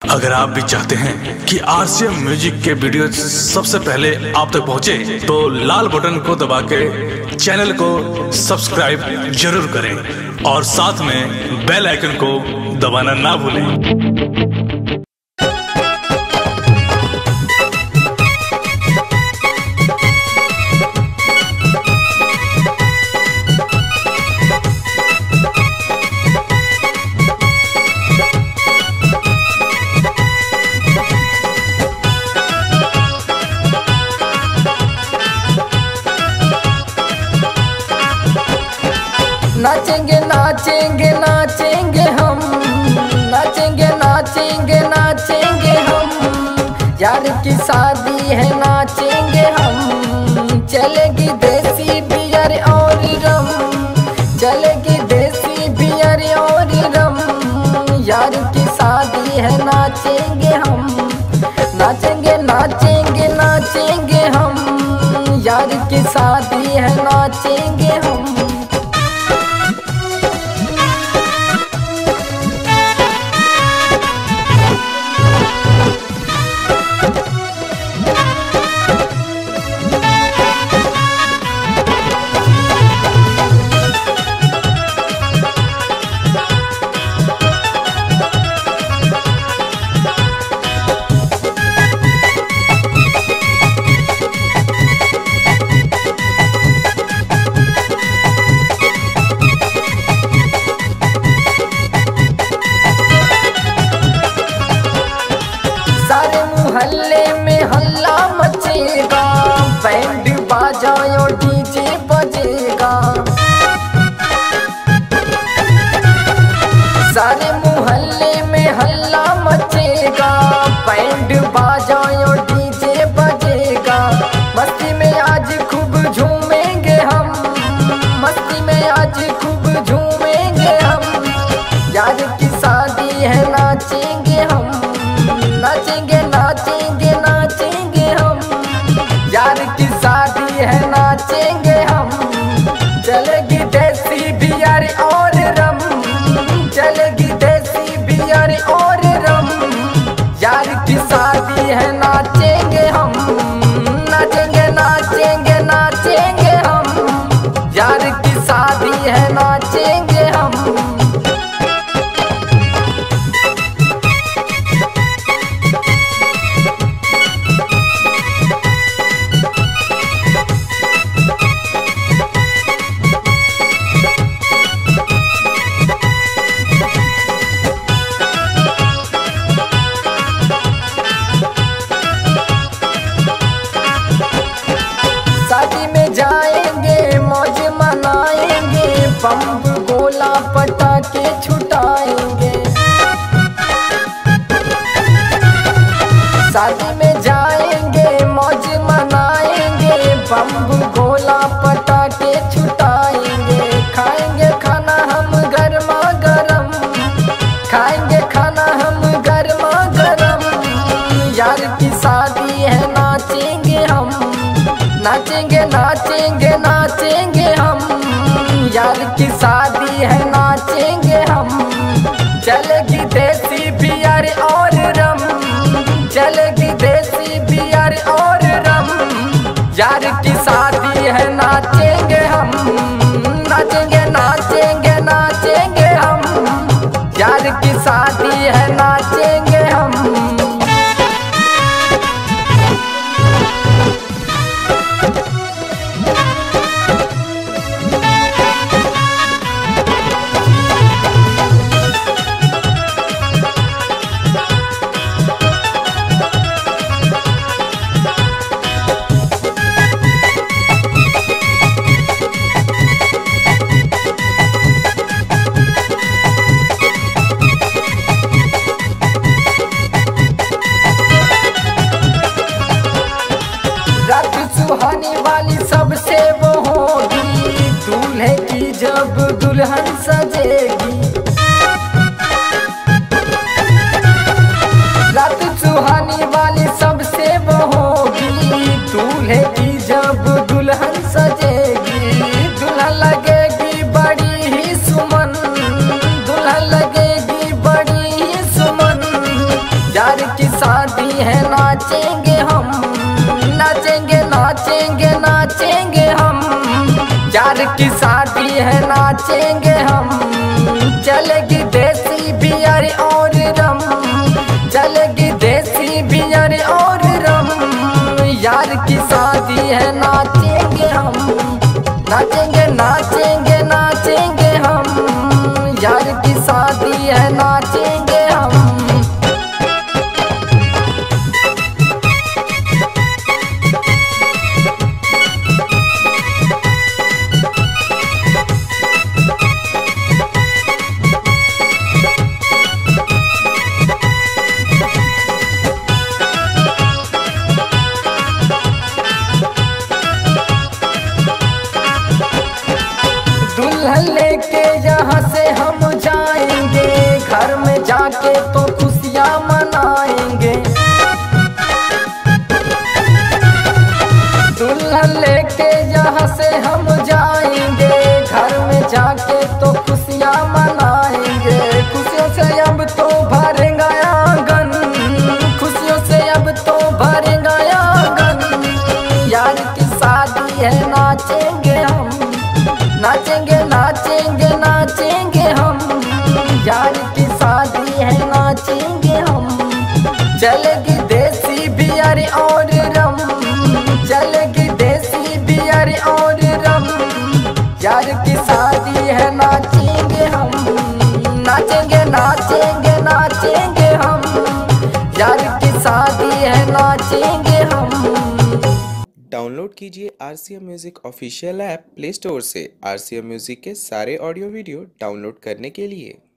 अगर आप भी चाहते हैं कि आरसीएम म्यूजिक के वीडियो सबसे पहले आप तक पहुंचे, तो लाल बटन को दबा के चैनल को सब्सक्राइब जरूर करें और साथ में बेल आइकन को दबाना ना भूलें। नाचेंगे नाचेंगे नाचेंगे हम, नाचेंगे नाचेंगे नाचेंगे हम, यार की शादी है नाचेंगे हम। चलेगी देसी बियर और रम, चलेगी देसी बियर और रम, यार की शादी है नाचेंगे हम। नाचेंगे नाचेंगे नाचेंगे हम, यार की शादी है नाचेंगे हम। मोहल्ले में हल्ला मचेगा, बैंड बाजाओ डीजे बजेगा। सारे मोहल्ले में हल्ला मचेगा, बैंड बाजाओ डीजे बजेगा। मस्ती में आज खूब झूमेंगे हम, मस्ती में आज खूब झूमेंगे हम, यार की शादी है नाचेंगे हम। नाचेंगे नाचेंगे नाचेंगे हम, यार की शादी है नाचेंगे हम। चलेगी देसी बियर और रम, चलेगी देसी बियर और रम, यार की शादी है नाचेंगे हम। नाचेंगे नाचेंगे नाचेंगे हम, यार की शादी है नाचेंगे हम। शादी में जाएंगे मौज मनाएंगे, बम गोला पटाखे छुटाएंगे। शादी में जाएंगे मौज मनाएंगे, बम गोला पटाखे छुटाएंगे। खाएंगे खाना हम गर्मा गर्म, खाएंगे खाना हम गर्मा गर्म, यार की शादी है नाचेंगे हम। नाचेंगे नाचेंगे नाचेंगे हम, यार की शादी है नाचेंगे हम। चलेगी देसी बियर और रम, चलेगी देसी बियर और रम, यार की शादी है नाचेंगे हम। नाचेंगे नाचेंगे नाचेंगे हम, यार की शादी है नाचेंगे हम। रात सुहानी वाली सबसे वो होगी, दूल्हे की जब दुल्हन सजेगी। रात सुहानी वाली सबसे वो होगी, दूल्हे की जब दुल्हन सजेगी। दुल्हन लगेगी बड़ी ही सुमन, दुल्हन लगेगी बड़ी ही सुमन, यार की शादी है नाचेंगे हम, नाचेंगे नाचेंगे नाचेंगे हम। यार की शादी है नाचेंगे हम, चलेगी देसी बियर और रम, चलेगी देसी बियर और रम। यार की शादी है नाचेंगे हम, नाचेंगे नाचेंगे नाचेंगे हम। यार की शादी है नाचेंगे हम। दुल्हन लेके यहाँ से हम जाएंगे, घर में जाके तो खुशियाँ मनाएंगे। दुल्हन लेके यहाँ से हम जाएंगे, घर में जाके तो खुशियाँ मनाएंगे। खुशियों से अब तो भरेगा आंगन, खुशियों से अब तो भरेगा आंगन। यार की शादी है नाचेंगे हम, नाचेंगे नाचेंगे नाचेंगे हम। यार की शादी है नाचेंगे हम, चलेगी देसी बियर और रम, चलेगी देसी बियर और रम। यार की शादी है नाचेंगे हम, नाचेंगे नाचेंगे नाचेंगे हम। यार की शादी है नाचेंगे हम। डाउनलोड कीजिए RCM music official app play store से। RCM म्यूजिक के सारे ऑडियो वीडियो डाउनलोड करने के लिए